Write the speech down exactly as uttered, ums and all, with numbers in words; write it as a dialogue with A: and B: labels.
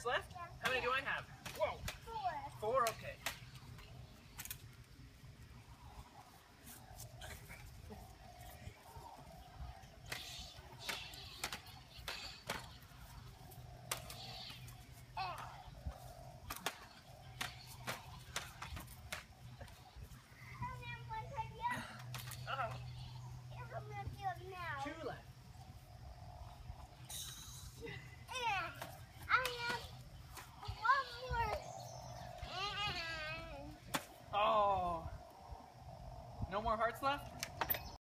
A: cards left? How many do I have? Whoa. Four. Four, okay.